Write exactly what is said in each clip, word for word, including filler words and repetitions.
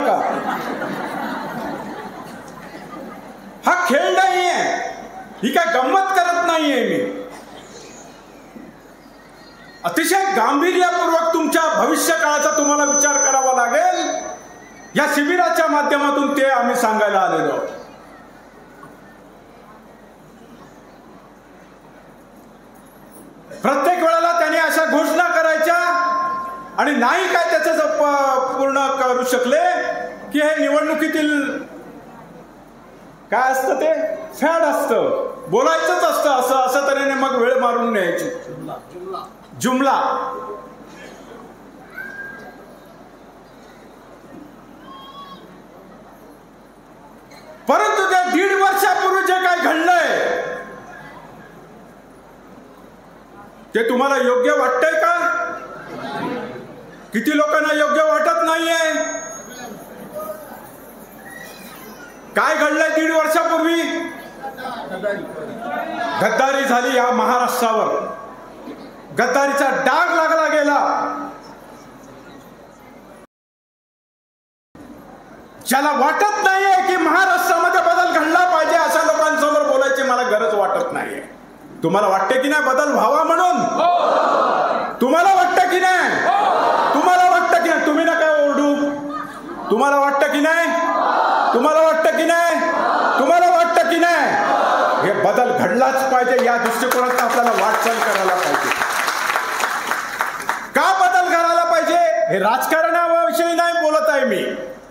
नका. हा खेळ नाहीये, ही काय गंमत करत नाहीये मी. अतिशय गांभीर्यपूर्वक तुमच्या भविष्य काळाचा तुम्हाला विचार करावा लागेल. या शिबिराच्या माध्यमातून ते आम्ही सांगायला आलेलो आहोत. प्रत्येक वेळेला त्यांनी अशा घोषणा करायच्या आणि नाही काय त्याचं पूर्ण करू शकले की हे निवडणुकीतील काय असतं ते फॅड असतं, बोलायचंच असतं असं असं तऱ्हेने मग वेळ मारून न्यायची जुमला. परंतु त्या दीड वर्षापूर्वी जे काय घडलंय ते तुम्हाला योग्य वाटतंय का? किती लोकांना योग्य वाटत नाहीये? काय घडलंय दीड वर्षापूर्वी? गद्दारी झाली या महाराष्ट्रावर, गद्दारीचा डाग लागला गेला. ज्याला वाटत नाहीये की महाराष्ट्रामध्ये बदल घडला पाहिजे अशा लोकांसमोर बोलायची मला गरज वाटत नाहीये. तुम्हाला वाटते की नाही बदल व्हावा म्हणून? तुम्हाला वाटतं की नाही? तुम्हाला वाटतं की नाही? तुम्ही ना काय ओरडू. तुम्हाला वाटतं की नाही? तुम्हाला वाटतं की नाही? तुम्हाला वाटतं की नाही? हे बदल घडलाच पाहिजे. या दृष्टिकोनात आपल्याला वाटचाल करायला पाहिजे. का बदल करायला पाहिजे? हे राजकारणाविषयी नाही बोलत आहे मी.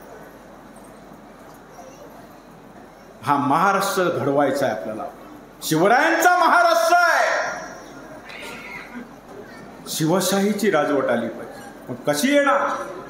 हा महाराष्ट्र घडवायचा आहे आपल्याला. शिवरायांचा महाराष्ट्र आहे. शिवशाहीची राजवट आली पाहिजे. पण कशी येणार?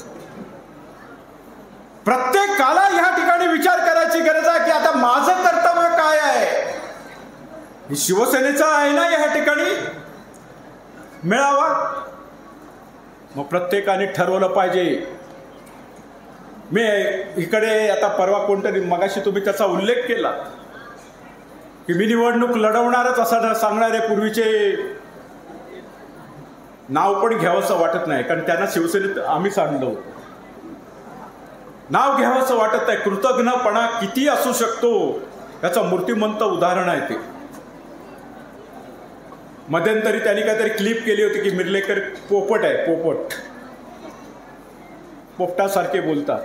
प्रत्येकाला ह्या ठिकाणी विचार करायची गरज आहे की आता माझं कर्तव्य काय आहे. ही शिवसेनेचा आहे ना या ठिकाणी मेळावा. मग प्रत्येकाने ठरवलं पाहिजे. मी इकडे आता परवा कोणतरी मगाशी तुम्ही त्याचा उल्लेख केला की मी निवडणूक लढवणारच असं सांगणारे पूर्वीचे नाव पण घ्यावंसं वाटत नाही, कारण त्यांना शिवसेनेत आम्ही सांगलो. नाव घ्यावंसं वाटत नाही. कृतज्ञपणा किती असू शकतो याचं मूर्तिमंत उदाहरण आहे ते. मध्यंतरी त्यांनी काहीतरी क्लिप केली होती की मिर्लेकर पोपट आहे, पोपट पोपटासारखे बोलतात.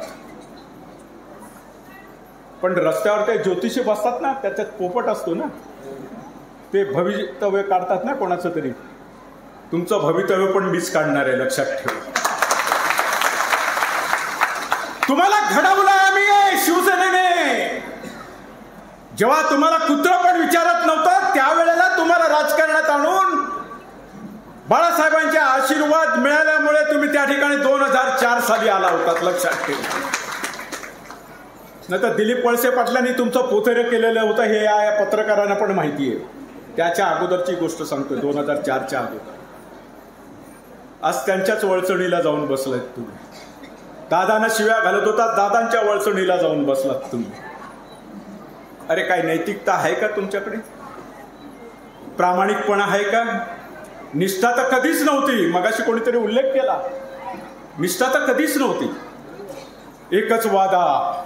पण रस्त्यावर ते ज्योतिषी बसतात ना, त्याच्यात पोपट असतो ना, ते भवितव्य काढतात ना कोणाचं तरी. तुमचं भवितव्य पण मीच काढणार आहे, लक्षात ठेवा. तुम्हाला घडवलं आम्ही शिवसेनेने. जेव्हा तुम्हाला कुत्र पण विचारत नव्हतं त्यावेळेला तुम्हाला राजकारणात आणून बाळासाहेबांचे आशीर्वाद मिळाल्यामुळे तुम्ही त्या ठिकाणी दोन हजार चार साली आला होतात, लक्षात ठेवा. नाही तर दिलीप वळसे पाटलांनी तुमचं पोतेरं केलेलं होतं हे या पत्रकारांना पण माहिती आहे. त्याच्या अगोदरची गोष्ट सांगतोय, दोन हजार चारच्या अगोदर. आज त्यांच्याच वळचणीला जाऊन बसलात तुम्ही. दादांना शिव्या घालत होता, दादांच्या वळचणीला जाऊन बसलात तुम्ही. अरे काय नैतिकता आहे का तुमच्याकडे? प्रामाणिकपणा आहे का? निष्ठा तर कधीच नव्हती. मगाशी कोणीतरी उल्लेख केला, निष्ठा तर कधीच नव्हती. एकच वादा,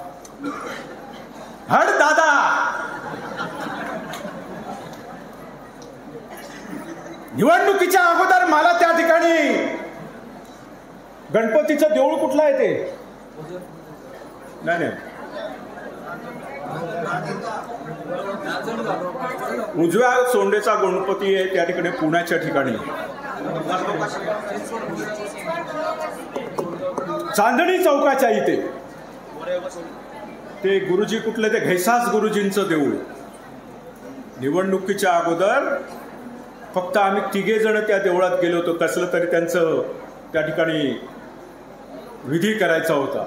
हड दादा. निवडणुकीच्या अगोदर मला त्या ठिकाणी गणपतीचं देऊळ कुठलं आहे ते नाही नाही उजव्या सोंडेचा गणपती आहे त्या ठिकाणी पुण्याच्या ठिकाणी. चांदणी चौकाच्या इथे ते गुरुजी कुठले ते घैसास गुरुजींचं देऊळ. निवडणुकीच्या अगोदर फक्त आम्ही तिघे जण त्या देवळात गेलो होतो. कसलं तरी त्यांचं त्या ठिकाणी विधी करायचा होता.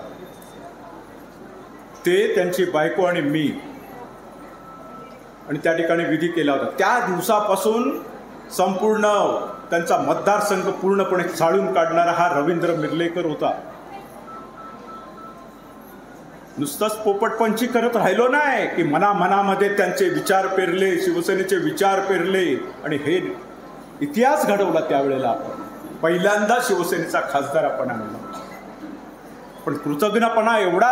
ते त्यांची बायको आणि मी आणि त्या ठिकाणी विधी केला होता. त्या दिवसापासून संपूर्ण त्यांचा मतदारसंघ पूर्णपणे चाळून काढणारा हा रवींद्र मिर्लेकर होता. नुसतंच पोपटपंची करत राहिलो नाही की मना मनामध्ये त्यांचे विचार पेरले, शिवसेनेचे विचार पेरले आणि हे इतिहास घडवला. त्यावेळेला आपण पहिल्यांदा शिवसेनेचा खासदार आपण आणला. पण कृतज्ञपणा एवढा,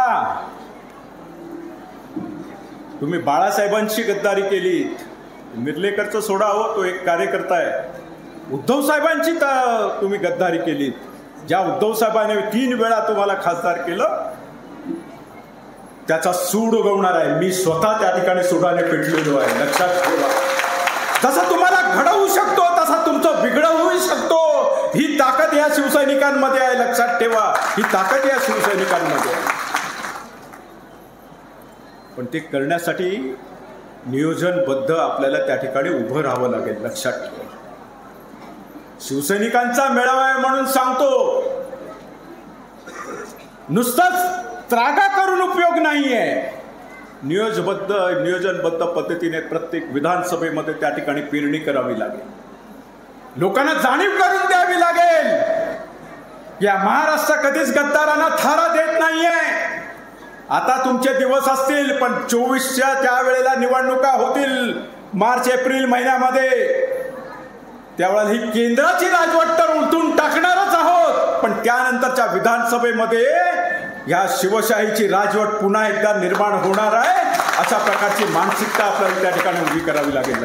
तुम्ही बाळासाहेबांची गद्दारी केली, मिरलेकरचं सोडा हो, तो एक कार्यकर्ता आहे. उद्धव साहेबांची तुम्ही गद्दारी केली, ज्या उद्धव साहेबांनी तीन वेळा तुम्हाला खासदार केलं, त्याचा सूड उगवणार आहे. मी स्वतः त्या ठिकाणी सुडाने पेटलेलो आहे, लक्षात ठेवा. जसं तुम्हाला घडवू शकतो तसा तुमचं बिघडवू शकतो. ही ताकद या शिवसैनिकांमध्ये आहे, लक्षात ठेवा. ही ताकद या शिवसैनिकांमध्ये आहे. पण ते करण्यासाठी नियोजनबद्ध आपल्याला त्या ठिकाणी उभं राहावं लागेल, लक्षात ठेवा. शिवसैनिकांचा मेळावा आहे म्हणून सांगतो, नुसतंच त्रागा करून उपयोग नाहीये. नियोजबद्ध नियोजनबद्ध पद्धतीने प्रत्येक विधानसभेमध्ये त्या ठिकाणी पेरणी करावी लागेल. लोकांना जाणीव करून द्यावी लागेल. या महाराष्ट्र कधीच गद्दारांना थारा देत नाहीये. आता तुमचे दिवस असतील, पण चोवीसच्या त्यावेळेला निवडणुका होतील मार्च एप्रिल महिन्यामध्ये. त्यावेळेला ही केंद्राची राजवट तर उलटून टाकणारच आहोत, पण त्यानंतरच्या विधानसभेमध्ये या शिवशाहीची राजवट पुन्हा एकदा निर्माण होणार आहे. अशा प्रकारची मानसिकता आपल्याला त्या ठिकाणी उभी करावी लागेल.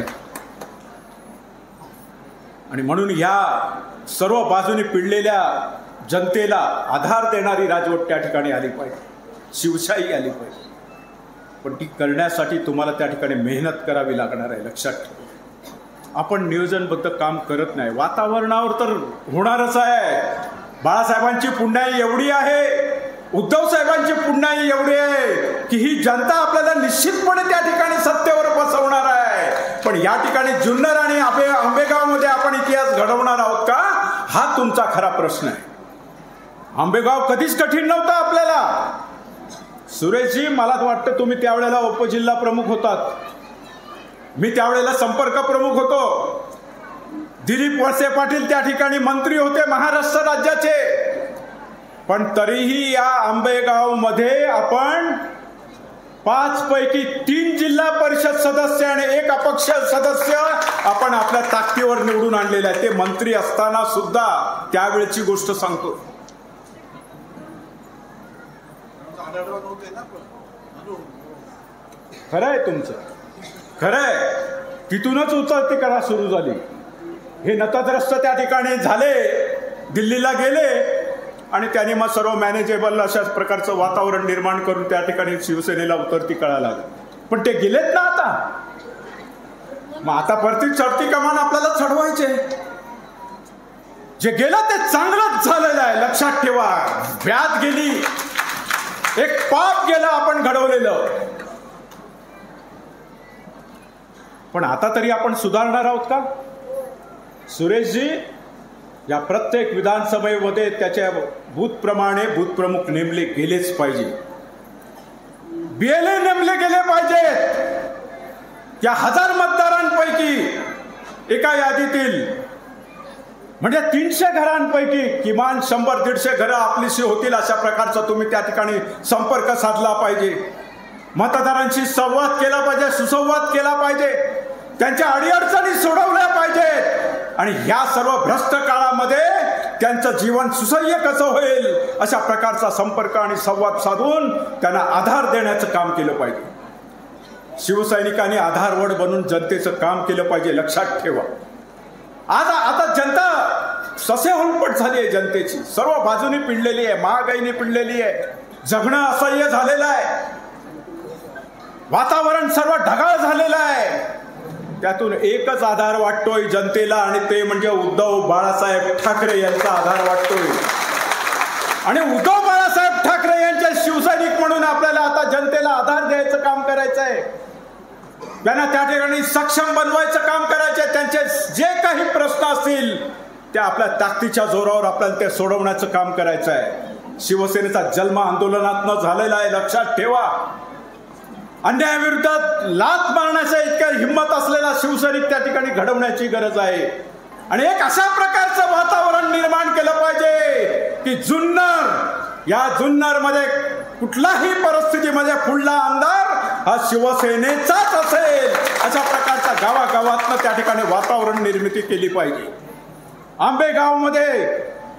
आणि म्हणून या सर्व बाजूने पिळलेल्या जनतेला आधार देणारी राजवट त्या ठिकाणी आली पाहिजे, शिवशाही आली पाहिजे. पण ती करण्यासाठी तुम्हाला त्या ठिकाणी मेहनत करावी लागणार आहे, लक्षात ठेवा. आपण नियोजनबद्ध काम करत नाही. वातावरणावर तर होणारच आहे. बाळासाहेबांची पुण्याई एवढी आहे, उद्धव साहेबांची पुण्याई एवढी आहे की ही जनता आपल्याला निश्चितपणे त्या ठिकाणी सत्तेवर बसवणार आहे. पण या ठिकाणी जुन्नर आणि आंबे आंबेगावमध्ये आपण इतिहास घडवणार आहोत का, हा तुमचा खरा प्रश्न आहे. आंबेगाव कधीच कठीण नव्हता आपल्याला. सुरेशजी, मला वाटतं तुम्ही त्यावेळेला उपजिल्हा प्रमुख होतात, मी त्यावेळेला संपर्क प्रमुख होतो. दिलीप वळसे पाटील त्या ठिकाणी मंत्री होते महाराष्ट्र राज्याचे. पण तरीही या आंबेगाव मध्ये आपण पाच पैकी तीन जिल्हा परिषद सदस्य आणि एक अपक्ष सदस्य आपण आपल्या ताकदीवर निवडून आणलेले आहे. ते मंत्री असताना सुद्धा त्यावेळची गोष्ट सांगतो. खरंय तुमचं, खरंय. तिथूनच उचलती करा सुरू झाली. हे नतद्रस्त त्या ठिकाणी झाले, दिल्लीला गेले आणि त्यांनी मग सर्व मॅनेजेबल अशाच प्रकारचं वातावरण निर्माण करून त्या ठिकाणी शिवसेनेला उतरती कळा लागली. पण ते गेलेत ना आता. मग आता परती चढती कमान आपल्याला चढवायचे. जे गेलं ते चांगलंच झालेलं आहे, लक्षात ठेवा. व्याध गेली, एक पाप गेलं आपण घडवलेलं. पण आता तरी आपण सुधारणार आहोत का सुरेशजी? या प्रत्येक विधानसभेमध्ये त्याच्या बूथप्रमाणे बूथप्रमुख नेमले गेलेच पाहिजे. बीएलए नेमले गेले पाहिजेत. या हजार मतदारांपैकी एका यादीतील म्हणजे तीनशे घरांपैकी किमान शंभर दीडशे घरं आपलीशी होतील अशा प्रकारचा तुम्ही त्या ठिकाणी संपर्क साधला पाहिजे. मतदारांशी संवाद केला पाहिजे, सुसंवाद केला पाहिजे, त्यांच्या अडीअडचणी सोडवल्या पाहिजेत. आणि ह्या सर्व भ्रष्ट काळामध्ये त्यांचं जीवन सुसह्य कसं होईल अशा प्रकारचा संपर्क आणि संवाद साधून त्यांना आधार देण्याचं काम केलं पाहिजे. शिवसैनिकांनी आधारवड बनून जनतेचं काम केलं पाहिजे, लक्षात ठेवा. आज आता जनता ससे हुलपट झाली आहे. जनतेची सर्व बाजूनी पिळलेली आहे, महागाईने पिळलेली आहे, जगणं असह्य झालेलं आहे, वातावरण सर्व ढगाळ झालेलं आहे. त्यातून एकच आधार वाटतोय जनतेला आणि ते म्हणजे उद्धव बाळासाहेब ठाकरे यांचा आधार वाटतोय. आणि उद्धव बाळासाहेब ठाकरे यांचे शिवसैनिक म्हणून आपल्याला आता जनतेला आधार द्यायचं काम करायचं आहे. त्यांना त्या ठिकाणी सक्षम बनवायचं काम करायचं आहे. त्यांचे जे काही प्रश्न असतील ते आपल्या ताकदीच्या जोरावर आपल्याला ते सोडवण्याचं काम करायचं आहे. शिवसेनेचा जन्म आंदोलनातनं झालेला आहे, लक्षात ठेवा. अन्यायाविरुद्ध लाथ मारण्याचा इतका हिंमत असलेला शिवसैनिक त्या ठिकाणी घडवण्याची गरज आहे. आणि एक अशा प्रकारचं वातावरण निर्माण केलं पाहिजे की जुन्नर, या जुन्नर मध्ये कुठल्याही परिस्थितीमध्ये पुढला आमदार हा शिवसेनेचाच असेल अशा प्रकारच्या गावागावातनं त्या ठिकाणी वातावरण निर्मिती केली पाहिजे. आंबेगाव मध्ये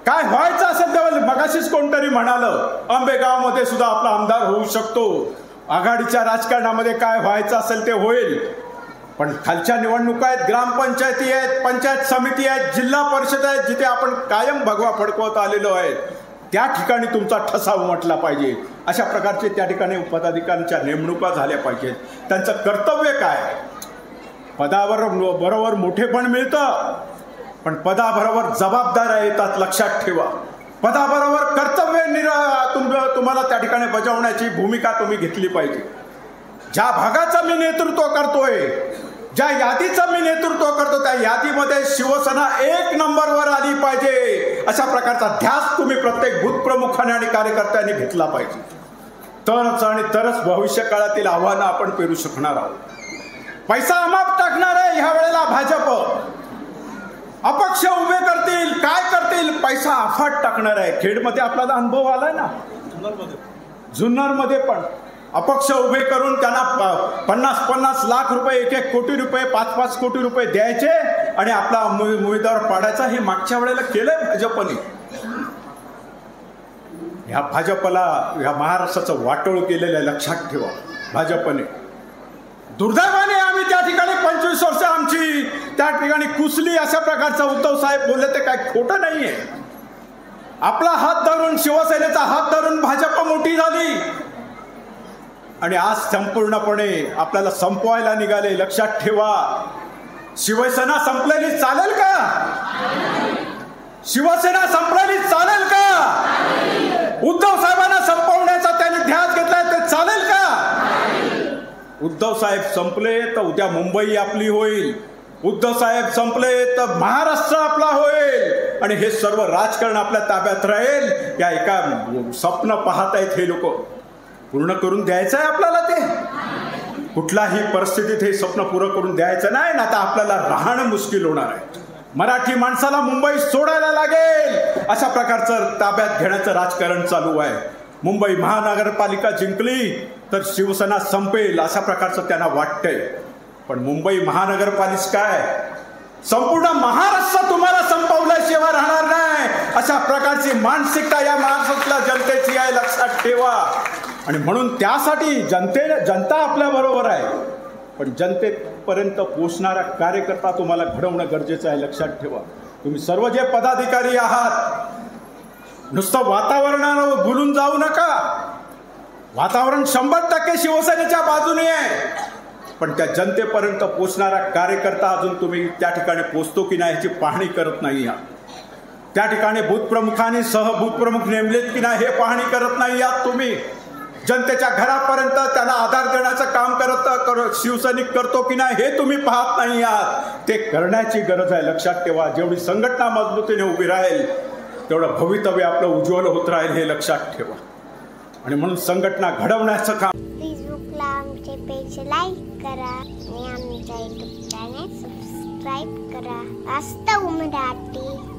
काय व्हायचं असेल तेव्हा मगाशीच कोणतरी म्हणालं आंबेगावमध्ये सुद्धा आपला आमदार होऊ शकतो, आघाडीच्या राजकारणामध्ये काय व्हायचं असेल ते होईल. पण खालच्या निवडणुका आहेत, ग्रामपंचायती आहेत, पंचायत समिती आहेत, जिल्हा परिषद आहेत, जिथे आपण कायम भगवा फडकवत आलेलो आहे, त्या ठिकाणी तुमचा ठसा उमटला पाहिजे. अशा प्रकारचे त्या ठिकाणी पदाधिकाऱ्यांच्या नेमणुका झाल्या पाहिजेत. त्यांचं कर्तव्य काय? पदावर बरोबर मोठेपण मिळतं, पण पदाबरोबर जबाबदाऱ्या येतात, लक्षात ठेवा. पदाबरोबर कर्तव्य निरा तुम्हाला त्या ठिकाणी बजावण्याची भूमिका तुम्ही घेतली पाहिजे. ज्या भागाचं मी नेतृत्व करतोय, ज्या यादीचं मी नेतृत्व करतो, त्या यादीमध्ये शिवसेना एक नंबरवर आली पाहिजे, अशा प्रकारचा ध्यास तुम्ही प्रत्येक बूथप्रमुखाने आणि कार्यकर्त्यांनी घेतला पाहिजे. तरच आणि तरच भविष्य काळातील आव्हानं आपण पेरू शकणार आहोत. पैसा अमाप टाकणार आहे ह्या वेळेला भाजप. अपक्ष उभे करतील, काय करतील, पैसा अफाट टाकणार आहे. खेडमध्ये आपल्याला अनुभव आलाय ना, जुन्नरमध्ये पण अपक्ष उभे करून त्यांना पन्नास पन्नास लाख रुपये, एक एक कोटी रुपये, पाच पाच कोटी रुपये द्यायचे आणि आपला उमेदवार पाडायचा. हे मागच्या वेळेला केलंय भाजपने. ह्या भाजपला ह्या महाराष्ट्राचं वाटोळ केलेलं आहे, लक्षात ठेवा भाजपने. दुर्दैवाने आम्ही त्या ठिकाणी पंचवीस वर्ष आमची त्या ठिकाणी कुसली, अशा प्रकारचा उद्धव साहेब बोलले ते काय खोटं नाहीये. आपला हात धरून, शिवसेनेचा हात धरून भाजप मोठी झाली आणि आज संपूर्णपणे आपल्याला संपवायला निघाले. लक्षात ठेवा, शिवसेना संपलेली चालेल का? शिवसेना संपलेली चालेल का? उद्धव साहेबांना संपवण्याचा त्यांनी ध्यास घेतलाय, ते चालेल का? उद्धव साहेब संपले तर उद्या मुंबई आपली होईल. उद्धव साहेब संपले तर महाराष्ट्र आपला होईल आणि हे सर्व राजकारण आपल्या ताब्यात राहील. या एका स्वप्न पाहत आहेत हे लोक. पूर्ण करून द्यायचं आहे आपल्याला ते. कुठलाही परिस्थितीत हे स्वप्न पूर्ण करून द्यायचं नाही ना, तर आपल्याला राहणं मुश्किल होणार आहे. मराठी माणसाला मुंबई सोडायला लागेल, अशा प्रकारचं ताब्यात घेण्याचं राजकारण चालू आहे. मुंबई महानगरपालिका जिंकली तर शिवसेना संपेल, अशा प्रकारचं त्यांना वाटतंय. पण मुंबई महानगरपालिका काय, संपूर्ण महाराष्ट्र तुम्हाला संपवल्याशिवाय राहणार नाही, अशा प्रकारची मानसिकता या महाराष्ट्रातल्या जनतेची आहे, लक्षात ठेवा. आणि म्हणून त्यासाठी जनते जनता आपल्या बरोबर आहे, पण जनतेपर्यंत पोहोचणारा कार्यकर्ता तुम्हाला घडवणं गरजेचं आहे, लक्षात ठेवा. तुम्ही सर्व जे पदाधिकारी आहात, नुसतं वातावरणावर भुलून जाऊ नका. वातावरण शंभर टक्के शिवसेनेच्या बाजूने आहे, पण त्या जनतेपर्यंत पोहोचणारा कार्यकर्ता अजून तुम्ही त्या ठिकाणी पोहोचतो की नाही याची पाहणी करत नाही आहात. त्या ठिकाणी बूथप्रमुखांनी सहबूथप्रमुख नेमलेत की नाही हे पाहणी करत नाही आहात तुम्ही. जनतेच्या घरापर्यंत त्यांना आधार देण्याचं काम करत शिवसैनिक करतो की नाही हे तुम्ही पाहत नाही आहात. ते करण्याची गरज आहे, लक्षात ठेवा. जेवढी संघटना मजबूतीने उभी राहील तेवढं भवितव्य आपलं उज्ज्वल होत राहील, हे लक्षात ठेवा. आणि म्हणून संघटना घडवण्याचं काम. फेसबुकला आमचे पेज लाईक करा आणि आमच्या युट्यूब चॅनेल सबस्क्राईब करा. वास्तव मराठी.